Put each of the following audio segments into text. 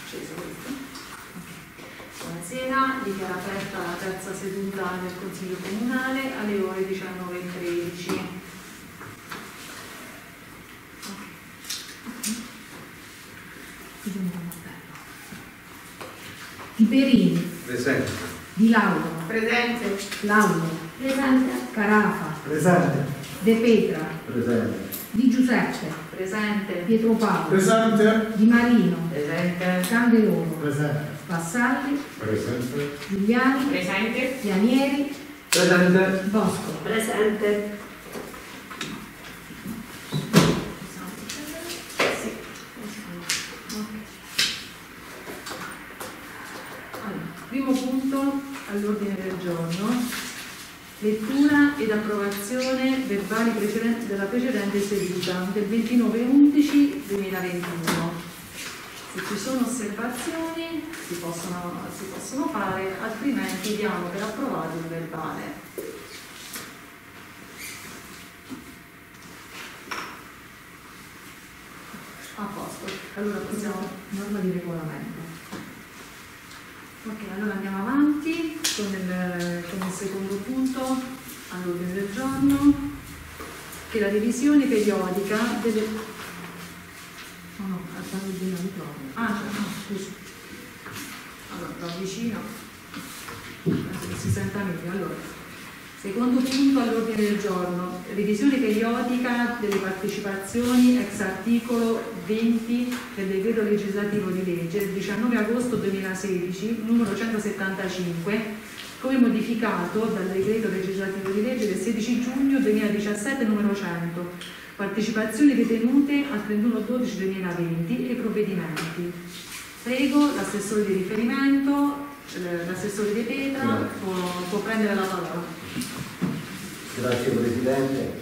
acceso questo. Buonasera, dichiaro aperta la terza seduta del Consiglio Comunale alle ore 19:13. Di Perini. Presente. Di Lauro. Presente. Laulo. Presente. Carafa. Presente. De Petra. Presente. Di Giuseppe. Presente. Pietro Paolo. Presente. Di Marino. Presente. Candeloro. Presente. Vassalli. Presente. Giuliani. Presente. Pianieri. Presente. Bosco. Presente. Primo punto all'ordine del giorno, lettura ed approvazione verbali della precedente seduta del 29/11/2021. Se ci sono osservazioni si possono fare, altrimenti diamo per approvato il verbale. A posto, allora possiamo... Norma di regolamento. Ok, allora andiamo avanti con il secondo punto all'ordine del giorno, che è la revisione periodica delle... No, alzando il microfono. Scusa. Allora, lo avvicino, si senta meglio. Allora, secondo punto all'ordine del giorno, revisione periodica delle partecipazioni ex articolo 20 del decreto legislativo di legge del 19 agosto 2016, numero 175, come modificato dal decreto legislativo di legge del 16 giugno 2017, numero 100, partecipazioni detenute al 31/12/2020 e provvedimenti. Prego l'assessore di riferimento, l'assessore De Petra, può prendere la parola. Grazie Presidente.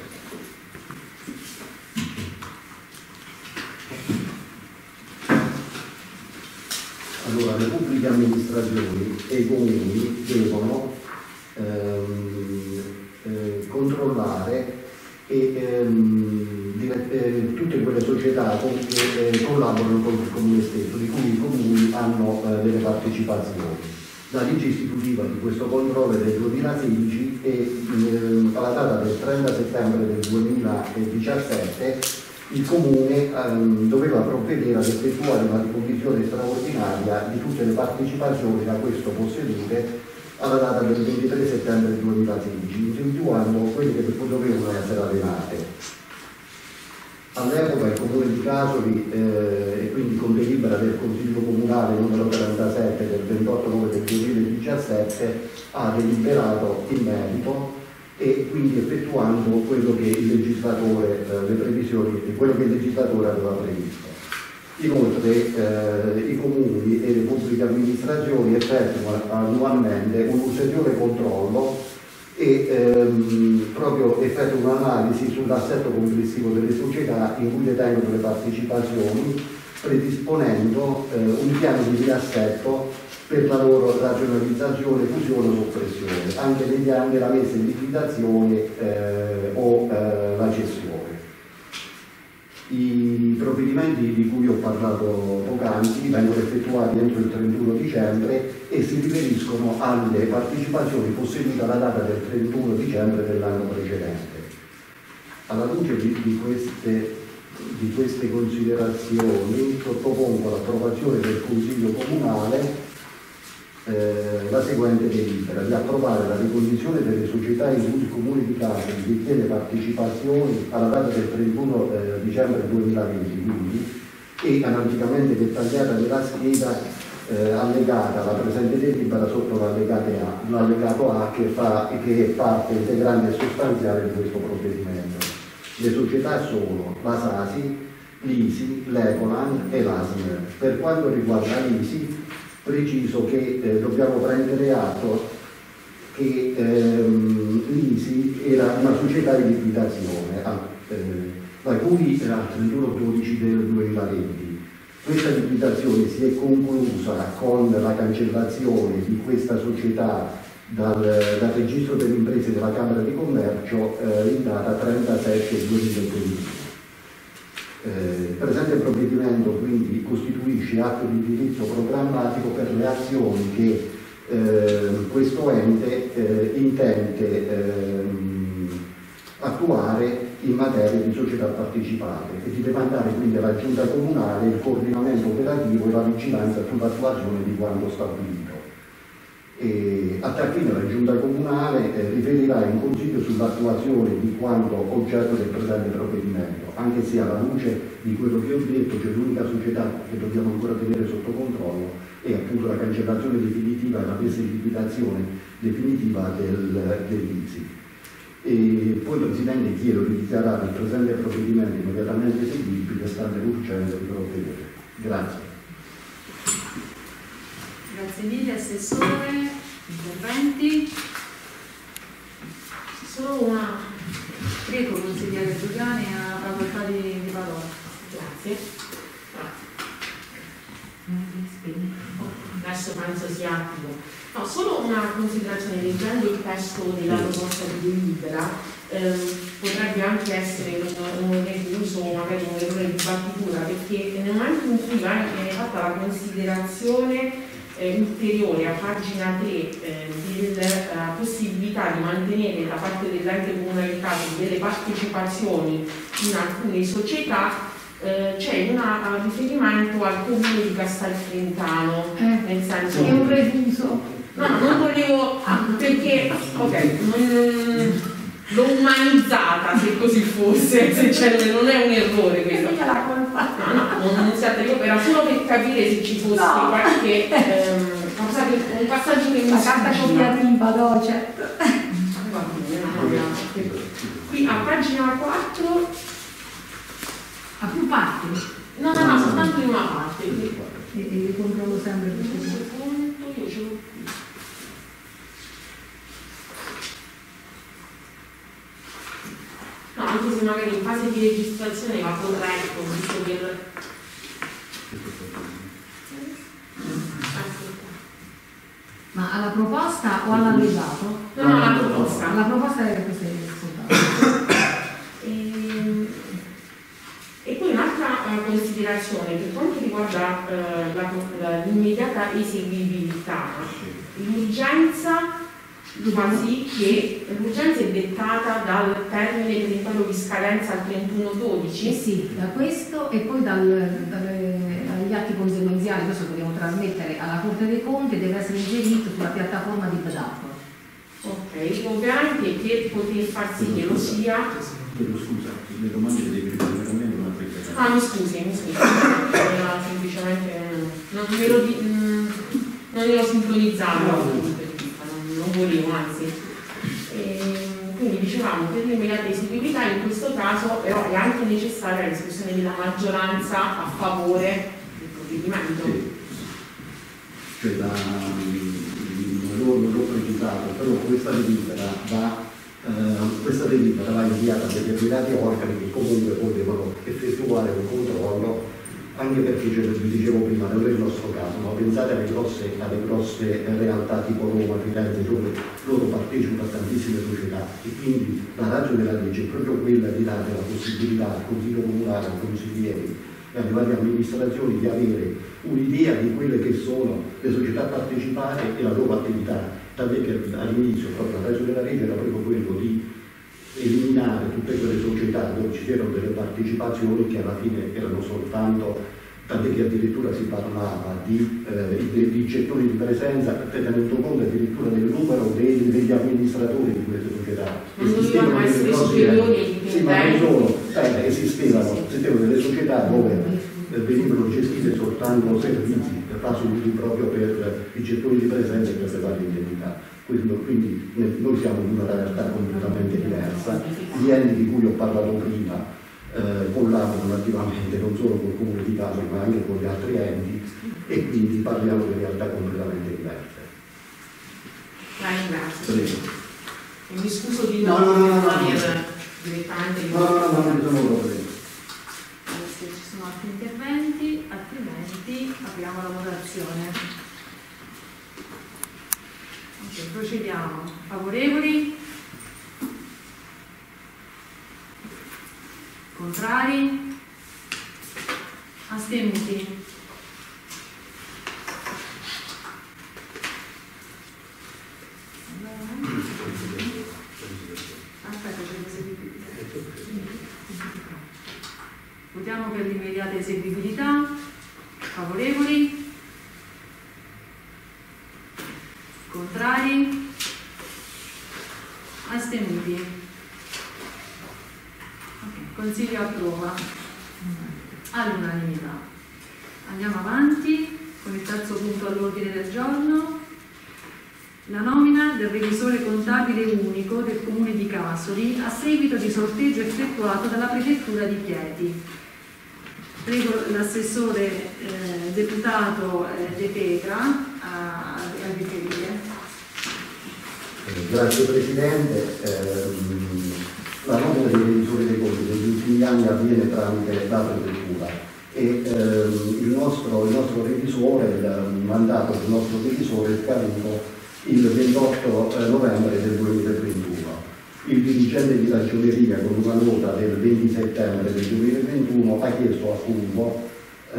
Allora, le pubbliche amministrazioni e i comuni devono controllare tutte quelle società che collaborano con il comune stesso, di cui i comuni hanno delle partecipazioni. La legge istitutiva di questo controllo è del 2016 e alla data del 30 settembre del 2017 il Comune doveva provvedere ad effettuare una ricognizione straordinaria di tutte le partecipazioni da questo possedute alla data del 23 settembre 2016, individuando quelle che dovevano essere arenate. All'epoca il Comune di Casoli, e quindi con delibera del Consiglio Comunale numero 37 del 28/9 del 2017, ha deliberato in merito e quindi effettuando quello che il legislatore, le previsioni, quello che il legislatore aveva previsto. Inoltre i comuni e le pubbliche amministrazioni effettuano annualmente un ulteriore controllo e proprio effettua un'analisi sull'assetto complessivo delle società in cui detengono le partecipazioni, predisponendo un piano di riassetto per la loro razionalizzazione, fusione o soppressione, anche mediante la messa in liquidazione o la cessione. I provvedimenti di cui ho parlato poc'anzi vengono effettuati entro il 31 dicembre e si riferiscono alle partecipazioni possedute alla data del 31 dicembre dell'anno precedente. Alla luce di queste considerazioni sottopongo all'approvazione del Consiglio Comunale la seguente delibera: di approvare la ricognizione delle società in cui il Comune di Casoli detiene partecipazioni alla data del 31 dicembre 2020, quindi, e analiticamente dettagliata nella scheda allegata alla presente delibera sotto l'allegato A che è parte integrante e sostanziale di questo provvedimento. Le società sono la Sasi, l'ISI, l'Ecoland e l'ASMER. Per quanto riguarda l'ISI, preciso che dobbiamo prendere atto che l'ISI era una società di liquidazione, la cui era il 31/12 del 2020. Questa liquidazione si è conclusa con la cancellazione di questa società dal registro delle imprese della Camera di Commercio in data 37/2021. Il presente provvedimento quindi costituisce 11 atto di indirizzo programmatico per le azioni che questo ente intende attuare in materia di società partecipate e di demandare quindi alla Giunta Comunale il coordinamento operativo e la vigilanza sull'attuazione di quanto stabilito. E a tal fine la Giunta Comunale riferirà in Consiglio sull'attuazione di quanto oggetto del presente provvedimento, anche se alla luce di quello che ho detto c'è l'unica società che dobbiamo ancora tenere sotto controllo è appunto la cancellazione definitiva e la messa in liquidazione definitiva dell'ISI. E poi Presidente chiedo di dichiarare il presente provvedimento immediatamente eseguibile stante l'urgenza di provvedere. Grazie. Grazie mille, Assessore. Interventi? Solo una. Prego, consigliere Giuliani, a facoltà di parola. Grazie. Adesso penso sia attivo. No, solo una considerazione: leggendo il testo della proposta di delibera potrebbe anche essere un uso, magari un errore di battitura, perché nel momento in cui viene fatta la considerazione ulteriore a pagina 3 della possibilità di mantenere da parte dell'ente comunalizzato delle partecipazioni in alcune società, c'è un riferimento al comune di Castelfrentano, nel senso È un refuso. no, non volevo, perché ok, l'ho umanizzata se così fosse, se non è un errore questo. Non si attribuisce, era solo per capire se ci fosse qualche un passaggio che mi La carta copiativa, no, certo. Qui a pagina 4 A più parti. no, soltanto in una parte. E controllo sempre questo punto. Io ce l'ho qui. No, anche se magari in fase di registrazione va corretto, visto per... Ma alla proposta o all'allegato? No, la proposta. La proposta è questa soltanto. E poi un'altra considerazione per quanto riguarda l'immediata eseguibilità, l'urgenza fa sì che l'urgenza è dettata dal termine presentato di scadenza al 31/12. Sì, da questo e poi dagli atti conseguenziali, questo dobbiamo trasmettere alla Corte dei Conti e deve essere inserito sulla piattaforma di BDAP. Ok, ovviamente per poter far sì che lo sia. Scusa, le domande le devi rispondere almeno una prima. Ah, mi scusi, semplicemente non ero sincronizzato. Non volevo, anzi. Quindi dicevamo, per l'immediata eseguibilità in questo caso però è anche necessaria l'espressione della maggioranza a favore del provvedimento. Sì. Cioè, non l'ho precisato, però questa delibera va inviata a determinati organi che comunque poi devono effettuare un controllo, anche perché, vi dicevo prima, non è il nostro caso, ma pensate alle grosse realtà tipo Roma, Firenze, dove loro partecipano a tantissime società e quindi la ragione della legge è proprio quella di dare la possibilità al Consiglio Comunale, ai consiglieri e alle varie amministrazioni di avere un'idea di quelle che sono le società partecipate e la loro attività, tant'è che all'inizio proprio la ragione della legge era proprio quello di eliminare tutte quelle società dove ci erano delle partecipazioni che alla fine erano soltanto, tant'è che addirittura si parlava di gettoni di presenza, tenendo conto addirittura del numero degli amministratori di queste società. Esistevano essere superiori, sì, ma non solo, esistevano delle società dove venivano gestite soltanto servizi assunti proprio per i gettoni di presenza e per le varie indennità. Quindi noi siamo in una realtà completamente diversa. Gli enti di cui ho parlato prima collaborano attivamente non solo col Comune di Caso ma anche con gli altri enti e quindi parliamo di realtà completamente diverse. La ringrazio. E mi scuso di no, direttamente di non ci sono problemi. Se ci sono altri interventi, altrimenti apriamo la votazione. Ok, procediamo. Favorevoli? Contrari? Astenuti? all'unanimità. Favorevoli? Contrari? Astenuti? Ok, Consiglio approva all'unanimità. Andiamo avanti con il terzo punto all'ordine del giorno. La nomina del revisore contabile unico del Comune di Casoli a seguito di sorteggio effettuato dalla Prefettura di Chieti. Prego l'assessore deputato De Petra a riferire. Grazie Presidente. La nomina dei revisori dei conti negli ultimi anni avviene tramite la Prefettura e il nostro revisore, il mandato del nostro revisore è scaduto il 28 novembre del 2021. Il dirigente di ragioneria, con una nota del 20 settembre del 2021, ha chiesto appunto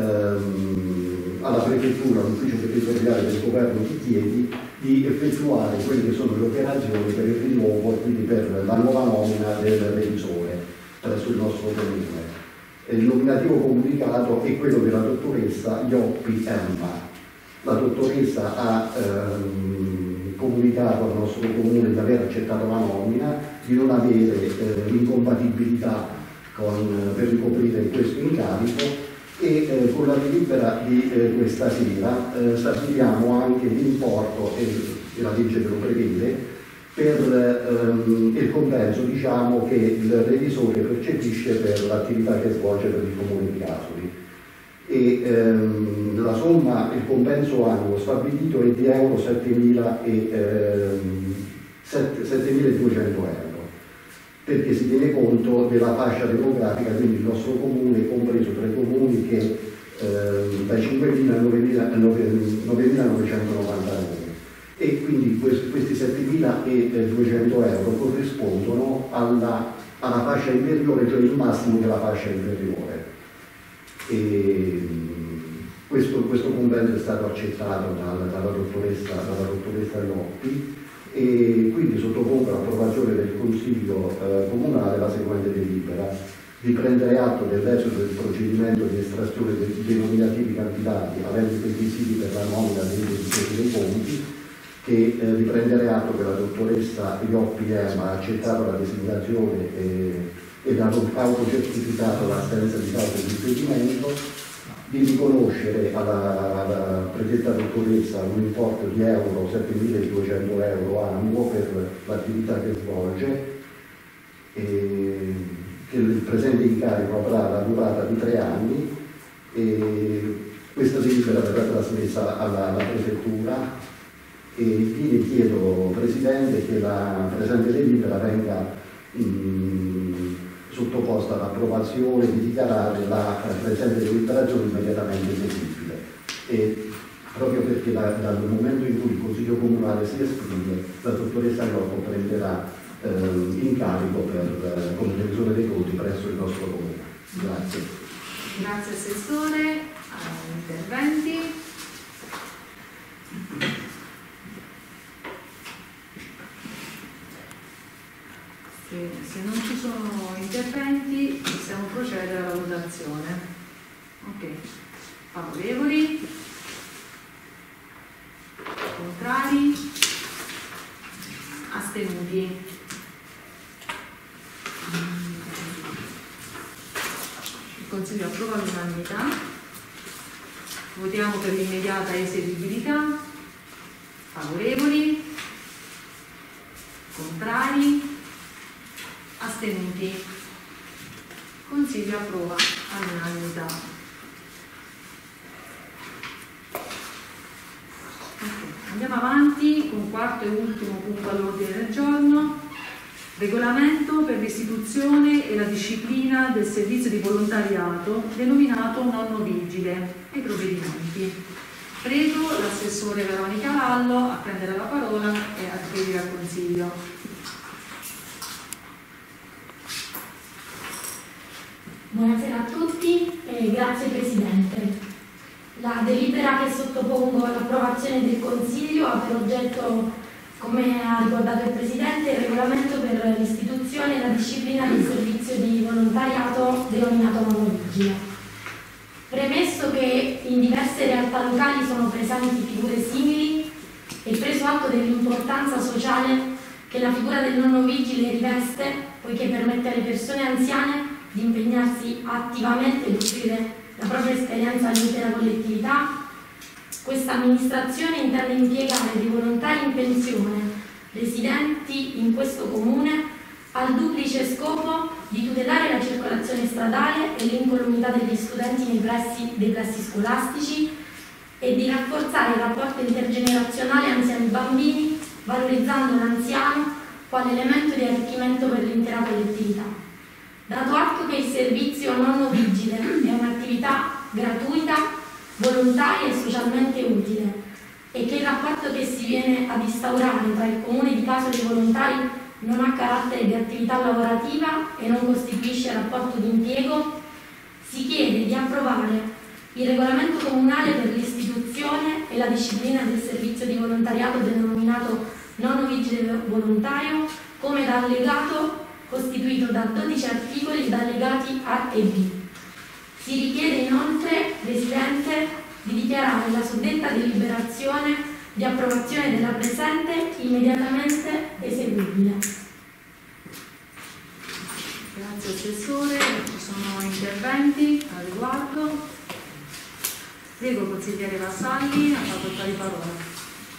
alla Prefettura, all'Ufficio Territoriale del Governo di Chieti, di effettuare quelle che sono le operazioni per il rinnovo e quindi per la nuova nomina del revisore presso il nostro comune. Il nominativo comunicato è quello della dottoressa Ioppi Emma. La dottoressa ha comunicato al nostro comune di aver accettato la nomina, di non avere l'incompatibilità per ricoprire questo incarico e con la delibera di questa sera stabiliamo anche l'importo, e la legge ve lo prevede, per il compenso che il revisore percepisce per l'attività che svolge per il Comune di Casoli. E la somma, il compenso annuo stabilito è di euro 7.200 euro, perché si tiene conto della fascia demografica, quindi il nostro comune è compreso tra i comuni che dai 5.000 ai 9.999 e quindi questi 7.200 euro corrispondono alla fascia inferiore, cioè il massimo della fascia inferiore. E questo compenso è stato accettato dalla dottoressa Ioppi e quindi sottopongo all'approvazione del Consiglio Comunale la seguente delibera: di prendere atto dell'esito del procedimento di estrazione dei nominativi candidati aventi requisiti per la nomina dei revisori dei conti, che di prendere atto che la dottoressa Ioppi Emma ha accettato la designazione ed ha autocertificato l'assenza di causa di impedimento, di riconoscere alla predetta dottoressa un importo di euro 7.200 euro annuo per l'attività che svolge, e che il presente incarico avrà la durata di 3 anni e questa delibera verrà trasmessa alla Prefettura e infine chiedo, Presidente, che la presente delibera venga sottoposta all'approvazione, di dichiarare la presente deliberazione immediatamente eseguibile. E proprio perché dal momento in cui il Consiglio Comunale si esprime, la dottoressa Ioppi prenderà incarico come revisore dei conti presso il nostro comune. Grazie. Grazie Assessore. Interventi? Se non ci sono interventi possiamo procedere alla votazione. Ok. Favorevoli? Contrari? Astenuti? Il Consiglio approva all'unanimità. Votiamo per l'immediata eseguibilità. Favorevoli? Contrari? Astenuti? Consiglio approva all'unanimità. Andiamo avanti con quarto e ultimo punto all'ordine del giorno: regolamento per l'istituzione e la disciplina del servizio di volontariato denominato nonno vigile e provvedimenti. Prego l'assessore Veronica Lallo a prendere la parola e a riferire al Consiglio. Buonasera a tutti e grazie Presidente. La delibera che sottopongo all'approvazione del Consiglio ha per oggetto, come ha ricordato il Presidente, il regolamento per l'istituzione e la disciplina del servizio di volontariato denominato nonno vigile. Premesso che in diverse realtà locali sono presenti figure simili e preso atto dell'importanza sociale che la figura del nonno vigile riveste, poiché permette alle persone anziane di impegnarsi attivamente e di offrire la propria esperienza all'intera collettività, questa amministrazione intende impiegare dei volontari in pensione residenti in questo comune al duplice scopo di tutelare la circolazione stradale e l'incolumità degli studenti nei pressi dei plessi scolastici e di rafforzare il rapporto intergenerazionale anziani-bambini, valorizzando l'anziano quale elemento di arricchimento per l'intera collettività. Dato atto che il servizio nonno vigile è un'attività gratuita, volontaria e socialmente utile e che il rapporto che si viene ad instaurare tra il comune di Casoli e i volontari non ha carattere di attività lavorativa e non costituisce rapporto di impiego, si chiede di approvare il regolamento comunale per l'istituzione e la disciplina del servizio di volontariato denominato nonno vigile volontario come da allegato costituito da 12 articoli ed allegati A e B. Si richiede inoltre, Presidente, di dichiarare la suddetta deliberazione di approvazione della presente immediatamente eseguibile. Grazie Assessore, ci sono interventi al riguardo. Prego consigliere Vassalli, a facoltà di parola.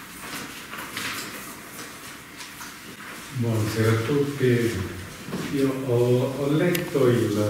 Buonasera a tutti. Io ho letto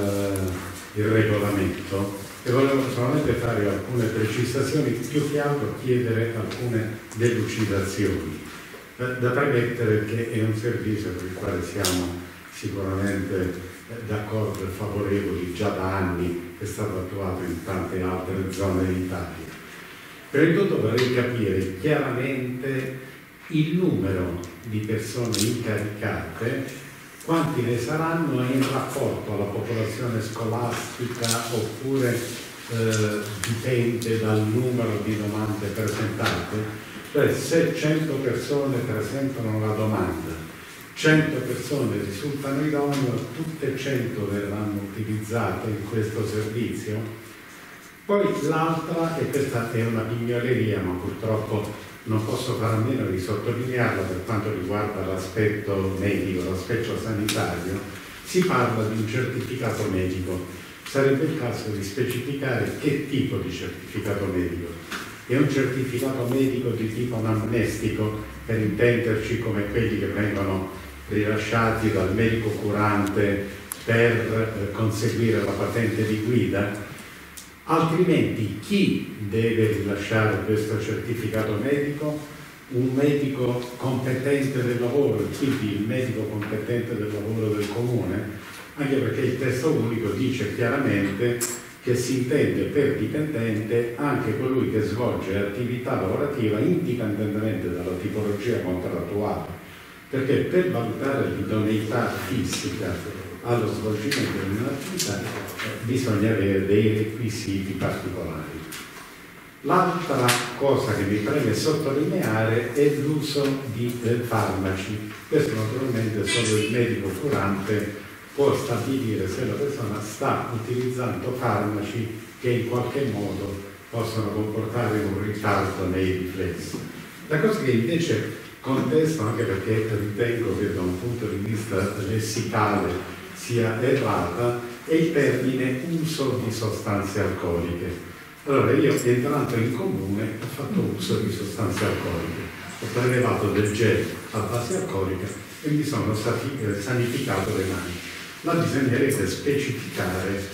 il regolamento e volevo solamente fare alcune precisazioni, più che altro chiedere alcune delucidazioni. Da premettere che è un servizio per il quale siamo sicuramente d'accordo e favorevoli già da anni, è stato attuato in tante altre zone d'Italia. Prima di tutto vorrei capire chiaramente il numero di persone incaricate, quanti ne saranno in rapporto alla popolazione scolastica oppure dipende dal numero di domande presentate? Cioè se 100 persone presentano la domanda, 100 persone risultano idonee, tutte 100 verranno utilizzate in questo servizio? Poi l'altra, e questa è una pignoleria ma purtroppo non posso fare a meno di sottolinearla per quanto riguarda l'aspetto medico, l'aspetto sanitario, si parla di un certificato medico. Sarebbe il caso di specificare che tipo di certificato medico. È un certificato medico di tipo anamnestico, per intenderci come quelli che vengono rilasciati dal medico curante per conseguire la patente di guida? Altrimenti chi deve rilasciare questo certificato medico? Un medico competente del lavoro, quindi il medico competente del lavoro del comune, anche perché il testo unico dice chiaramente che si intende per dipendente anche colui che svolge attività lavorativa indipendentemente dalla tipologia contrattuale, perché per valutare l'idoneità fisica allo svolgimento di un'attività bisogna avere dei requisiti particolari. L'altra cosa che mi preme sottolineare è l'uso di farmaci. Questo naturalmente solo il medico curante può stabilire se la persona sta utilizzando farmaci che in qualche modo possono comportare un ritardo nei riflessi. La cosa che invece contesto, anche perché ritengo che da un punto di vista lessicale sia errata, è il termine uso di sostanze alcoliche. Allora io entrando in comune ho fatto uso di sostanze alcoliche, ho prelevato del gel a base alcolica e mi sono sanificato le mani. Ma bisognerebbe specificare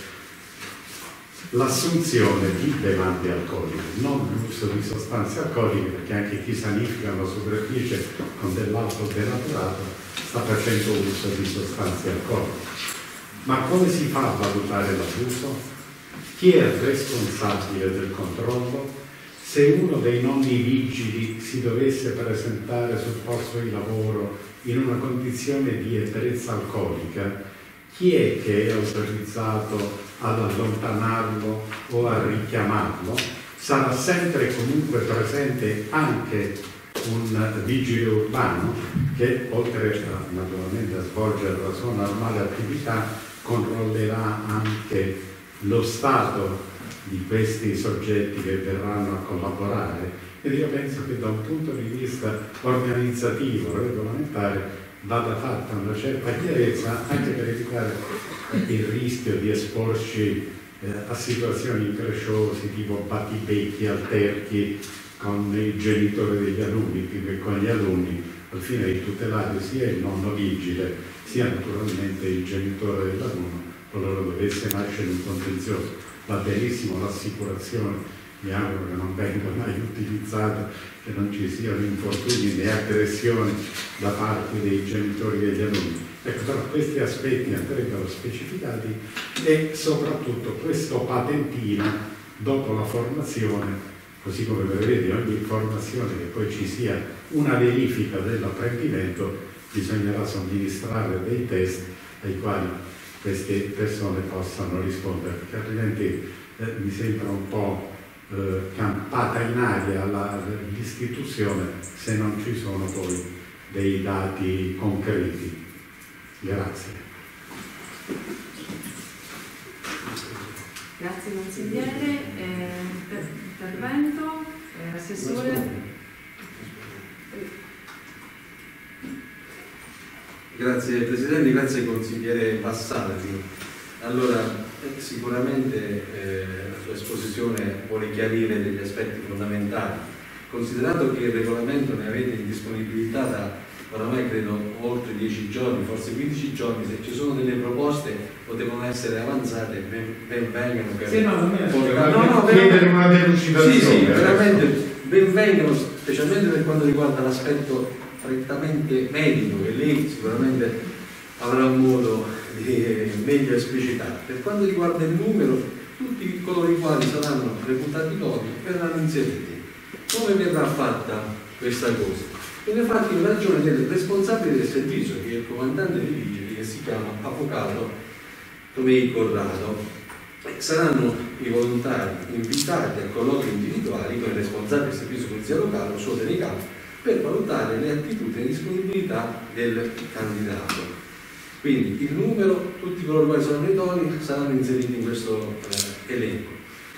l'assunzione di bevande alcoliche, non l'uso di sostanze alcoliche, perché anche chi sanifica una superficie con dell'alcol denaturato sta facendo uso di sostanze alcoliche. Ma come si fa a valutare l'abuso? Chi è responsabile del controllo? Se uno dei nonni vigili si dovesse presentare sul posto di lavoro in una condizione di ebbrezza alcolica, chi è che è autorizzato ad allontanarlo o a richiamarlo? Sarà sempre e comunque presente anche un vigile urbano che, oltre naturalmente a svolgere la sua normale attività, controllerà anche lo stato di questi soggetti che verranno a collaborare, ed io penso che da un punto di vista organizzativo, regolamentare, vada fatta una certa chiarezza anche per evitare il rischio di esporci a situazioni incresciose tipo battibecchi, alterchi con i genitori degli alunni più che con gli alunni, al fine di tutelare sia il nonno vigile sia naturalmente il genitore dell'alunno qualora dovesse nascere un contenzioso. Va benissimo l'assicurazione, mi auguro che non venga mai utilizzata, che non ci siano infortuni né aggressioni da parte dei genitori degli alunni. Ecco, però questi aspetti andrebbero specificati e soprattutto questo patentino dopo la formazione, così come prevede ogni formazione che poi ci sia una verifica dell'apprendimento, bisognerà somministrare dei test ai quali queste persone possano rispondere, perché altrimenti mi sembra un po' campata in aria l'istituzione se non ci sono poi dei dati concreti. Grazie. Grazie consigliere. Intervento, assessore. Grazie Presidente, grazie consigliere Vassalli. Allora, sicuramente la sua esposizione vuole chiarire degli aspetti fondamentali. Considerato che il regolamento ne avete in disponibilità da oramai credo oltre 10 giorni, forse 15 giorni, se ci sono delle proposte potevano essere avanzate, ben vengano per chiedere una delucidazione. Sì, veramente ben vengano, specialmente per quanto riguarda l'aspetto prettamente medico, che lei sicuramente avrà modo di meglio esplicitare. Per quanto riguarda il numero, tutti coloro i quali saranno reputati idonei verranno inseriti. Come verrà fatta questa cosa? Viene fatta in ragione del responsabile del servizio, che è il comandante dei vigili, che si chiama avvocato Tomei Corrado. Saranno i volontari invitati a colloqui individuali con il responsabile del servizio polizia locale o suo delegato per valutare le attitudini e disponibilità del candidato. Quindi il numero, tutti coloro i quali sono idonei saranno inseriti in questo elenco.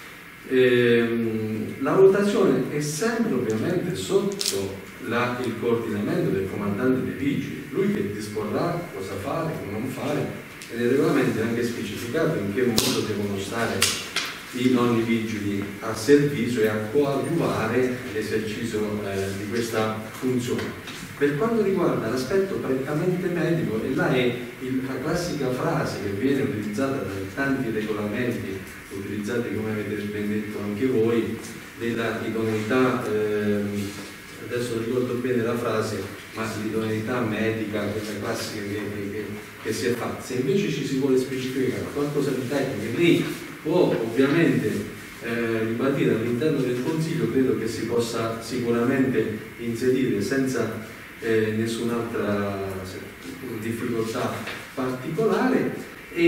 La valutazione è sempre ovviamente sotto il coordinamento del comandante dei vigili, lui che disporrà cosa fare, cosa non fare, e nel regolamento è anche specificato in che modo devono stare i nonni vigili a servizio e a coadiuvare l'esercizio di questa funzione. Per quanto riguarda l'aspetto prettamente medico, e là è la classica frase che viene utilizzata da tanti regolamenti, utilizzati come avete ben detto anche voi, della idoneità, adesso non ricordo bene la frase, ma l'idoneità medica, quella classica che si è fatta. Se invece ci si vuole specificare qualcosa di tecnico, che lei può ovviamente ribadire all'interno del Consiglio, credo che si possa sicuramente inserire senza nessun'altra difficoltà particolare,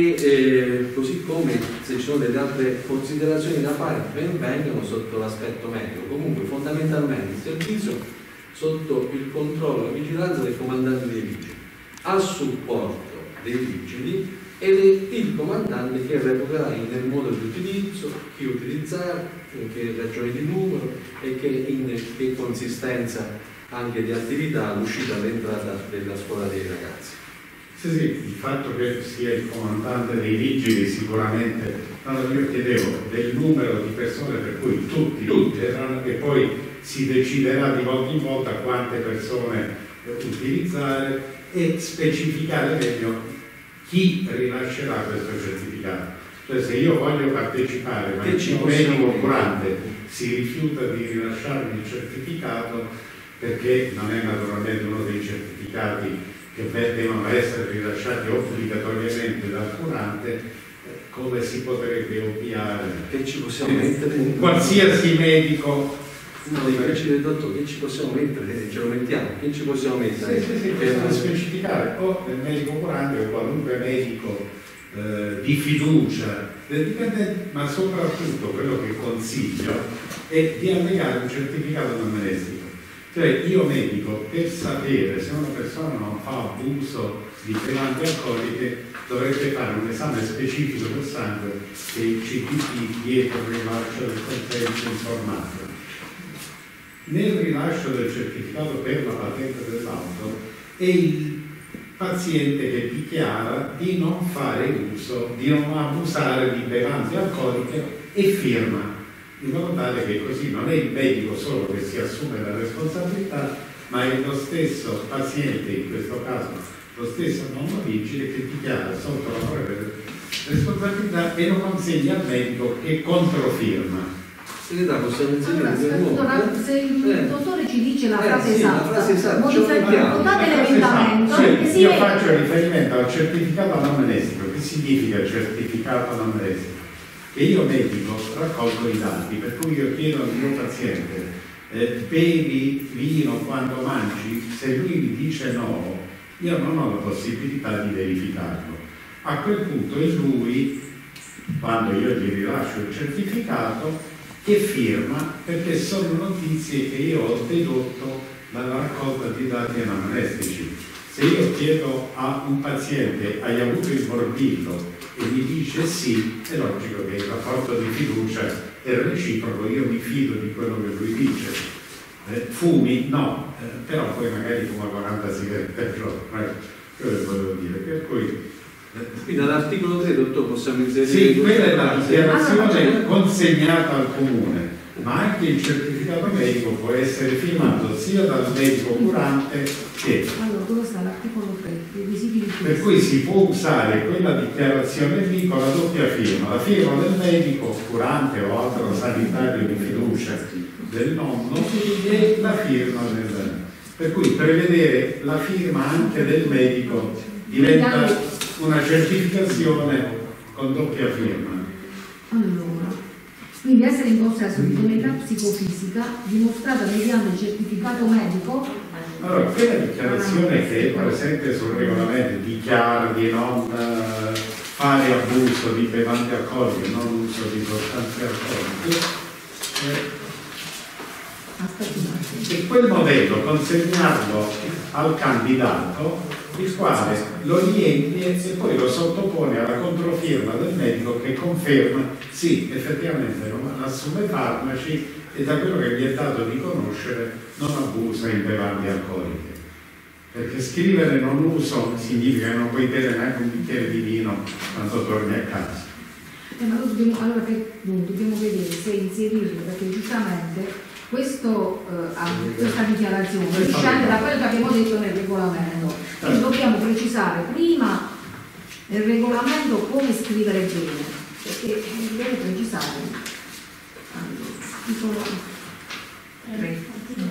e così come se ci sono delle altre considerazioni da fare ben vengano sotto l'aspetto medico. Comunque fondamentalmente il servizio sotto il controllo e la vigilanza del comandante dei vigili, a supporto dei vigili, ed è il comandante che reputerà nel modo di utilizzo, chi utilizzare, in che ragione di numero e in che consistenza anche di attività all'uscita e all'entrata della scuola dei ragazzi. Sì, il fatto che sia il comandante dei vigili sicuramente, allora io chiedevo del numero di persone per cui tutti erano, e poi si deciderà di volta in volta quante persone utilizzare e specificare meglio chi rilascerà questo certificato. Cioè se io voglio partecipare ma il mio medico curante si rifiuta di rilasciarmi il certificato, perché non è naturalmente uno dei certificati che devono essere rilasciati obbligatoriamente dal curante, come si potrebbe ovviare? Che ci possiamo mettere? Un qualsiasi medico. No, dottor, che ci possiamo mettere? Ce lo mettiamo, che ci possiamo mettere? Sì, per specificare o del medico curante o qualunque medico di fiducia del dipendente, ma soprattutto quello che consiglio è di allegare un certificato non menestico. Cioè io medico, per sapere se una persona non fa abuso di bevanti alcoliche, dovrebbe fare un esame specifico del sangue e il CPT dietro il rilascio del consenso informato. Nel rilascio del certificato per la patente dell'auto è il paziente che dichiara di non fare uso, di non abusare di bevanti alcoliche e firma, in modo tale che così non è il medico solo che si assume la responsabilità, ma è lo stesso paziente, in questo caso lo stesso nonno vigile, che dichiara sotto la propria responsabilità e lo consegna al medico che controfirma. Allora, se il dottore ci dice la frase sì, esatta, la frase esatta, votate l'emendamento. Io faccio riferimento al certificato anamnestico. Che significa certificato anamnestico? Che io medico raccolgo i dati, per cui io chiedo al mio paziente bevi vino quando mangi, se lui mi dice no, io non ho la possibilità di verificarlo. A quel punto è lui, quando io gli rilascio il certificato, che firma, perché sono notizie che io ho dedotto dalla raccolta di dati anamnestici. Se io chiedo a un paziente hai avuto il morbillo e mi dice sì, è logico che il rapporto di fiducia è reciproco, io mi fido di quello che lui dice. Fumi? No, però poi magari fuma 40 sigarette al giorno, quello volevo dire. Per cui qui dall'articolo 3, dottor, possiamo inserire... Sì, quella è la dichiarazione consegnata al comune, ma anche il certificato medico può essere firmato sia dal medico curante che... Allora, dove sta l'articolo 3? Requisiti di Per cui si può usare quella dichiarazione lì con la doppia firma, la firma del medico curante o altro sanitario di fiducia del nonno e la firma del... Per cui prevedere la firma anche del medico diventa una certificazione con doppia firma. Allora, quindi essere in possesso di idoneità psicofisica dimostrata mediante certificato medico. Allora, quella dichiarazione che è presente sul regolamento dichiara di non fare abuso di bevanti alcoliche, non uso di sostanze alcoliche, e quel modello consegnarlo al candidato, il quale lo riempie e poi lo sottopone alla controfirma del medico che conferma sì, effettivamente non assume farmaci e da quello che gli è dato di conoscere non abusa in bevanti alcoliche. Perché scrivere non uso significa che non puoi bere neanche un bicchiere di vino quando torni a casa. Ma allora dobbiamo vedere se inserirlo, perché giustamente questa dichiarazione discende da quello che abbiamo detto nel regolamento. Quindi dobbiamo precisare prima nel regolamento come scrivere bene, perché deve precisare articolo 3.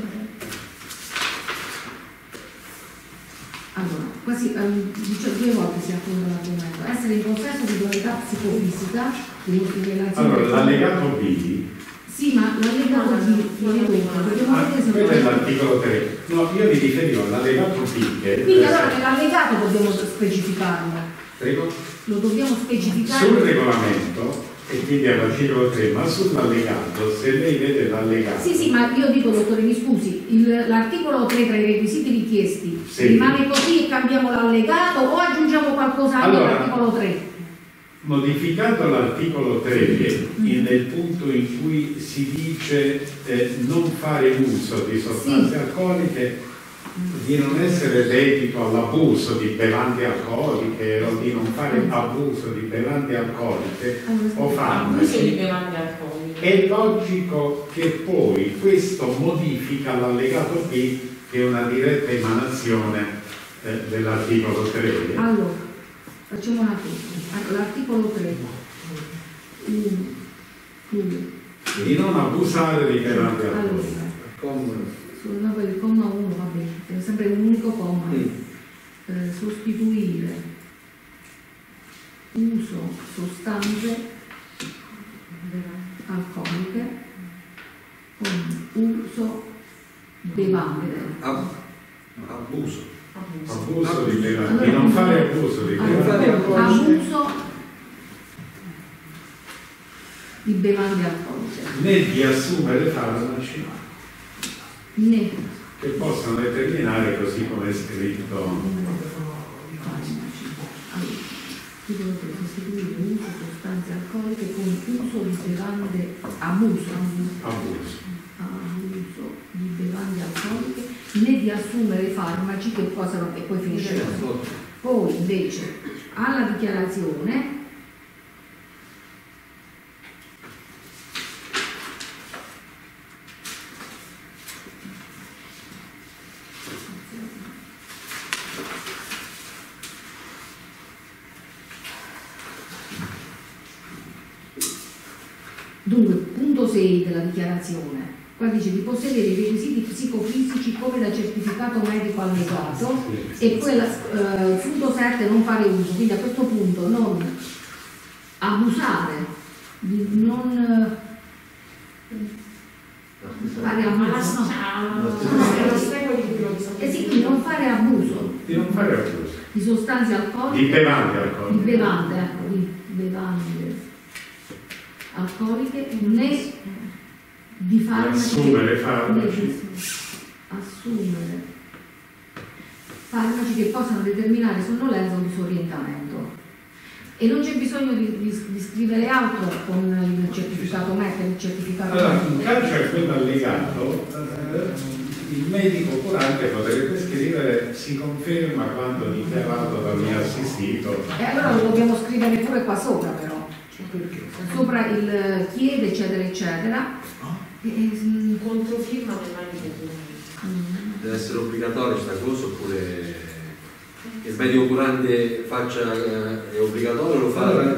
Allora, quasi due volte si affronta l'argomento. Essere in possesso di idoneità psicofisica, allora l'allegato B. Sì, ma l'allegato B viene dopo, quello è l'articolo 3. No, io mi riferivo all'allegato B. Quindi allora nell'allegato dobbiamo specificarlo. Prego? Lo dobbiamo specificare. Sul regolamento, e quindi all'articolo 3, ma sull'allegato, se lei vede l'allegato. Sì, ma io dico, dottore, mi scusi, l'articolo 3 tra i requisiti richiesti rimane così e cambiamo l'allegato o aggiungiamo qualcosa anche all'articolo 3? Modificato l'articolo 3 nel punto in cui si dice non fare uso di sostanze alcoliche, di non essere dedito all'abuso di bevande alcoliche o di non fare abuso di bevande alcoliche o farmaci, è logico che poi questo modifica l'allegato B, che è una diretta emanazione dell'articolo 3. Allora, facciamo una cosa. L'articolo 3. Di non abusare di bevande alcoliche. Il comma 1, vabbè, è sempre un unico comma. Sostituire uso sostanze alcoliche con uso bevande. Abuso di bevande, di non fare abuso di bevande alcoliche. Abuso di bevande alcoliche. Né di assumere farmaci. Né che possano determinare, così come è scritto. Sostituire l'uso di sostanze alcoliche con uso di bevande abuso di bevande alcoliche, né di assumere farmaci che possano, e poi finisce così. Poi invece alla dichiarazione dunque, punto 6 della dichiarazione, qua dice di possedere i requisiti psicofisici come da certificato medico allegato, e poi punto 7 non fare uso, quindi a questo punto non abusare, di non fare abuso, quindi non fare abuso di sostanze alcoliche, di bevande alcoliche, né di farmaci, assumere farmaci che possano determinare sonnolenza o disorientamento. E non c'è bisogno di scrivere altro con il certificato medico, il certificato allora, in calcio a quello allegato, il medico curante potrebbe scrivere si conferma quanto dichiarato dal mio assistito. E allora lo dobbiamo scrivere pure qua sopra, però. Sopra il chiede, eccetera, eccetera. Controfirma del medico. Deve essere obbligatorio questa cosa, oppure il medico curante faccia, è obbligatorio, lo fa? Allora,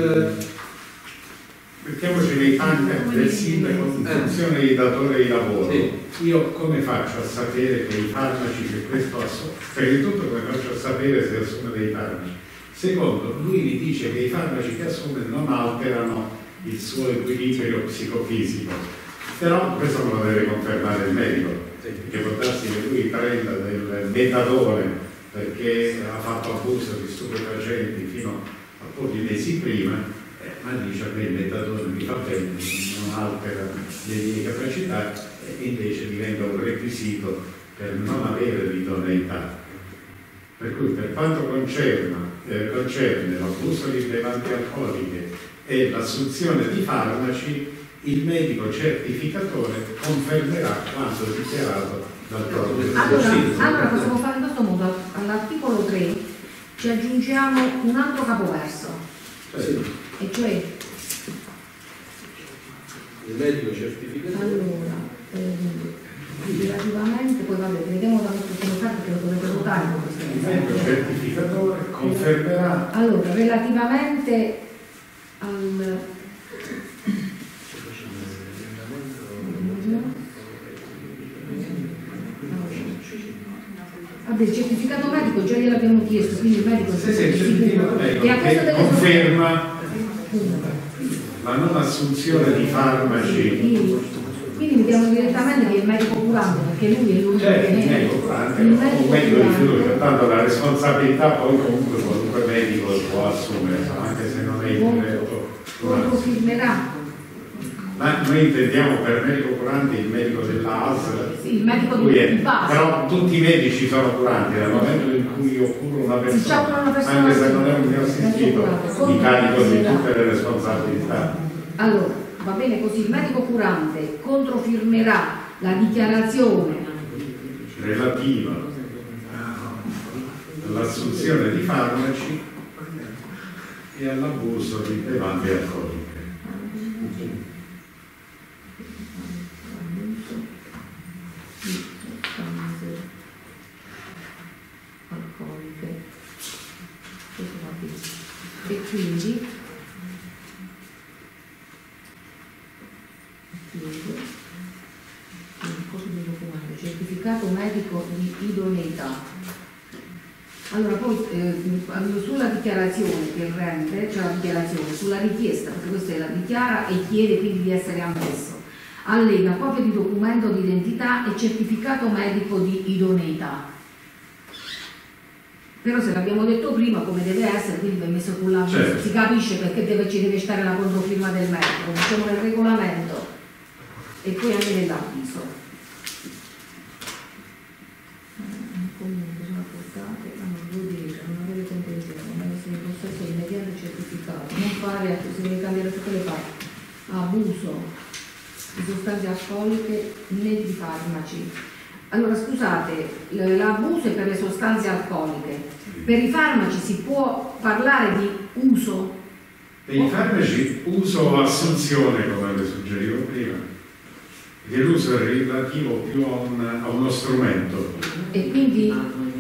mettiamoci nei panni del sindaco in funzione di datore di lavoro. Sì. Io come faccio a sapere che i farmaci che questo assume? Prima di tutto come faccio a sapere se assume dei farmaci? Secondo, lui mi dice che i farmaci che assume non alterano il suo equilibrio psicofisico, però questo me lo deve confermare il medico, perché può darsi che lui prenda del metadone perché ha fatto abuso di stupefacenti fino a pochi mesi prima, ma dice a me il metadone mi fa bene, non altera le mie capacità, e invece diventa un requisito per non avere l'idoneità. Per cui per quanto concerne l'abuso di bevande alcoliche e l'assunzione di farmaci, il medico certificatore confermerà quanto dichiarato dal proprio allora possiamo fare in questo modo: all'articolo 3 ci aggiungiamo un altro capoverso, e cioè il medico certificatore. allora relativamente, poi vabbè, vediamo da questo come fare, perché lo dovete votare con questo. Il medico certificatore confermerà. Allora, relativamente al vabbè, il certificato medico già gliel'abbiamo chiesto, quindi il medico il certificato medico che conferma la non assunzione di farmaci. Quindi vediamo direttamente che è il medico curante, perché lui è l'unico che il medico curante è un medico di fiducia, tanto la responsabilità poi comunque qualunque medico può assumere, anche se non è il diretto. Confermerà. Ma noi intendiamo per medico curante il medico della ASL, sì, il medico di base. Però tutti i medici sono curanti, nel momento in cui io curo una persona, anche se non è un mio assistito, mi carico di tutte le responsabilità. Allora, va bene così, il medico curante controfirmerà la dichiarazione relativa all'assunzione di farmaci e all'abuso di bevande alcoliche. E quindi certificato medico di idoneità. Allora poi sulla dichiarazione che rende, cioè la dichiarazione sulla richiesta, perché questa è la dichiara e chiede quindi di essere ammesso, allega copia di documento di identità e certificato medico di idoneità. Però se l'abbiamo detto prima come deve essere, quindi va messo con l'avviso, certo. Si capisce perché ci deve stare la controfirma del medico, diciamo nel regolamento e poi anche nell'avviso. abuso di sostanze alcoliche né di farmaci. Allora scusate, l'abuso è per le sostanze alcoliche, per i farmaci si può parlare di uso? Per i farmaci uso o assunzione, come le suggerivo prima, che l'uso è relativo più a uno strumento. E quindi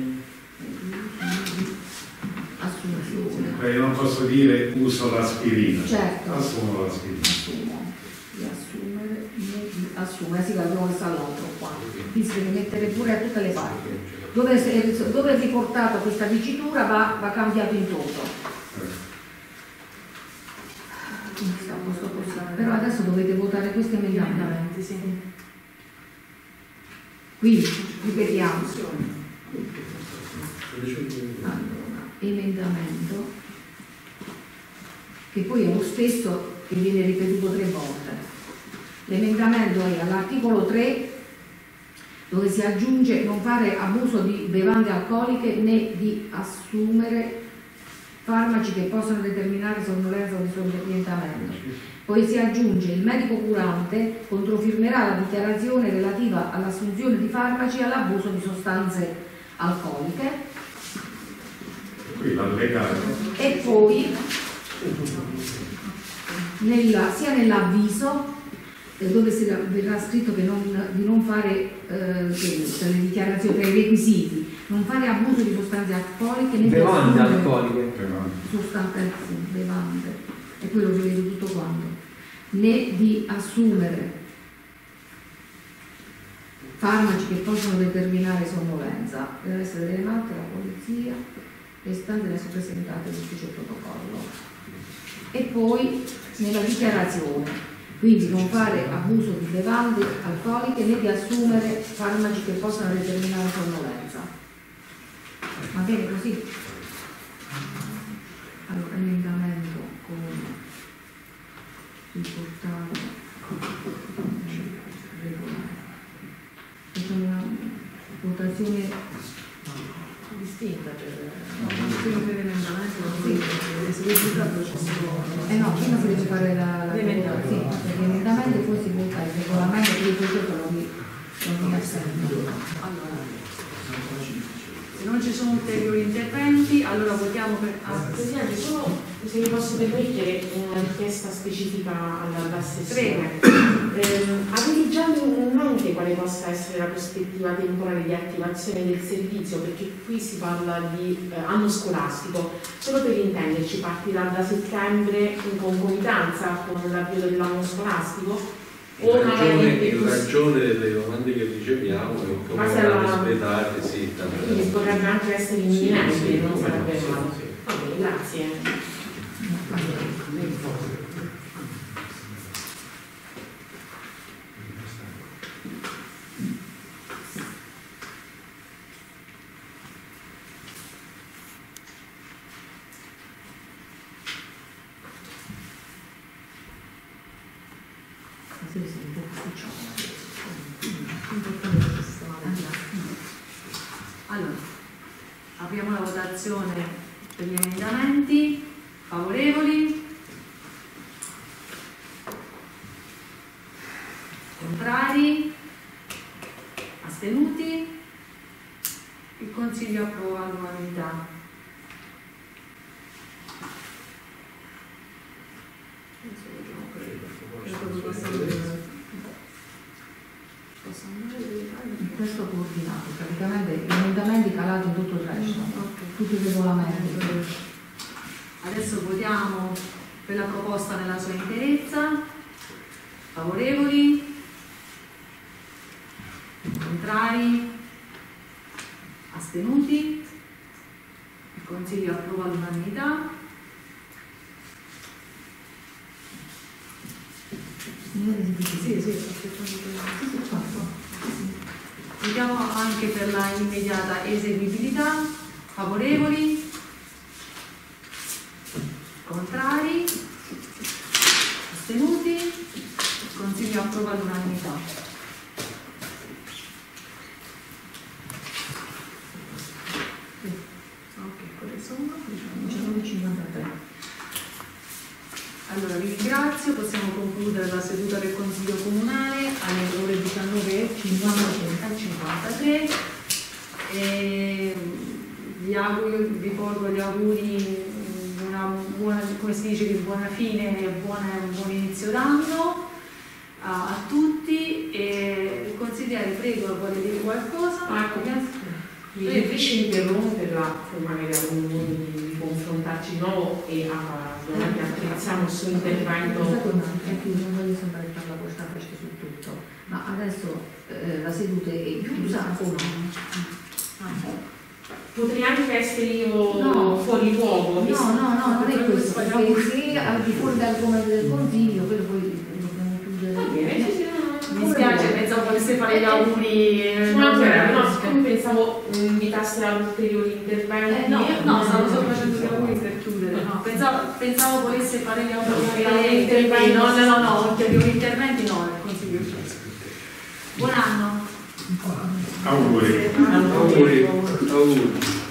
assunzione. Io non posso dire uso l'aspirina, Certo. assumo l'aspirina. Assumo, di assumere, di assumere, sì, l'abbiamo messa all'altro qua. Qui si deve mettere pure a tutte le parti. Dove è riportata questa dicitura va cambiato in toto. Quindi sta a posto così. Però adesso dovete votare questi emendamenti. Sì. Quindi, ripetiamo. Allora, emendamento, che poi è lo stesso che viene ripetuto 3 volte. L'emendamento è all'articolo 3, dove si aggiunge non fare abuso di bevande alcoliche né di assumere farmaci che possono determinare sonnolenza o disorientamento. Poi si aggiunge il medico curante controfirmerà la dichiarazione relativa all'assunzione di farmaci e all'abuso di sostanze alcoliche. Qui l'allegato. E poi sia nell'avviso dove verrà scritto che di non fare per le dichiarazioni, per i requisiti, non fare abuso di sostanze alcoliche né Bevande alcoliche. sostanze bevande, e poi lo rivedo tutto quanto, né di assumere farmaci che possono determinare sonnolenza, deve essere rilevante alla polizia le istanze delle rappresentate dell'ufficio protocollo. E poi nella dichiarazione, quindi non fare abuso di bevande alcoliche né di assumere farmaci che possano determinare sonnolenza. Va bene così? Allora, emendamento con riportato regolare. Facciamo una votazione Distinta per l'emendamento, se risultato c'è solo. no, prima si deve fare l'emendamento. Sì, per gli emendamenti e poi si vota il regolamento che io non mi assegno. Allora, se non ci sono ulteriori interventi, allora votiamo per. Presidente, solo se mi posso permettere una richiesta specifica all'assessore. Avete già in mente quale possa essere la prospettiva temporale di attivazione del servizio? Perché qui si parla di anno scolastico, solo per intenderci, partirà da settembre in concomitanza con l'avvio dell'anno scolastico? In ragione delle domande che riceviamo e come verranno espletate, sì. Quindi potrebbe anche essere imminente, sì, non sarebbe sì, male. sì. Va bene, grazie. Allora, apriamo la votazione per gli emendamenti. Favorevoli? Contrari? Astenuti? Il Consiglio approva all'unanimità. Il testo coordinato, praticamente gli emendamenti calati in tutto il resto, tutti i regolamenti. Adesso votiamo per la proposta nella sua interezza. Favorevoli? Contrari? Astenuti? Il Consiglio approva all'unanimità. Votiamo anche per la immediata eseguibilità. Favorevoli? Contrari? Astenuti? Il Consiglio approva all'unanimità. Ok, quelle sono 19,53. Allora vi ringrazio, possiamo concludere la seduta. 53 e vi porgo gli auguri di una buona, come si dice, di buona fine e buon inizio d'anno a tutti. E consigliere, prego, vuole dire qualcosa? Io invece interromperla, magari avremo modo di confrontarci di nuovo e ovviamente apprezziamo il suo intervento. Non voglio sembrare fare la posta su tutto, ma adesso la seduta è chiusa o no? Potrei anche essere io fuori luogo. No, non è questo, perché se al di fuori dell'argomento del consiglio, quello poi dobbiamo chiudere. Va bene, mi spiace, pensavo volesse fare gli auguri. No, siccome pensavo invitassero ad ulteriori interventi. No, stavo solo facendo gli auguri per chiudere. No, pensavo volesse fare gli auguri. No, ulteriori interventi no, nel consiglio. Buon anno. Auguri. Auguri.